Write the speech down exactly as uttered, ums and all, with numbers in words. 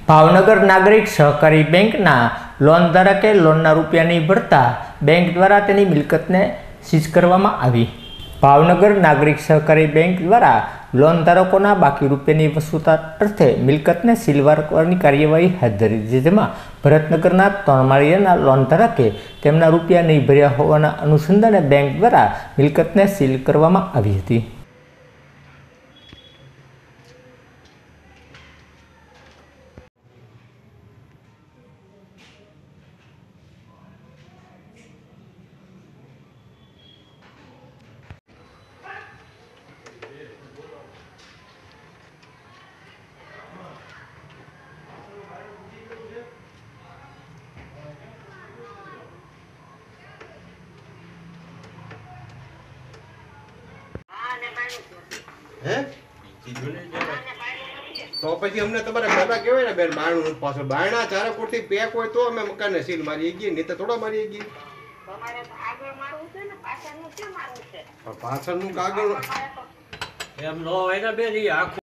ભાવનગર નાગરિક સહકારી બેંકના લોન ધારકે લોનના રૂપિયા નહીં ભરતા બેંક દ્વારા તેની મિલકતને સીઝ કરવામાં આવી। ભાવનગર નાગરિક સહકારી બેંક દ્વારા લોન ધારકોના બાકી રૂપિયાની વસૂલતા અર્થે મિલકતને સીલ કરવાની કાર્યવાહી હાથ ધરી છે, જેમાં ભરતનગરના ત્રણ માળિયાના લોન ધારકે તેમના રૂપિયા નહીં ભર્યા હોવાના અનુસંધાને બેંક દ્વારા મિલકતને સીલ કરવામાં આવી હતી। હે તો પછી અમને તમારે પેલા કહેવાય ને બેન બારણું પાછળ બારણા ચારે કોટી પેક હોય તો અમે મકાનને સીલ મારી ગઈ, નહીં તો થોડા મારી ગઈ। તમારે આગળ મારવું છે ને પાછળનું કેમ મારવું છે? પાછળનું કાગળ એમ નો હોય ને બેન, ઈ આખું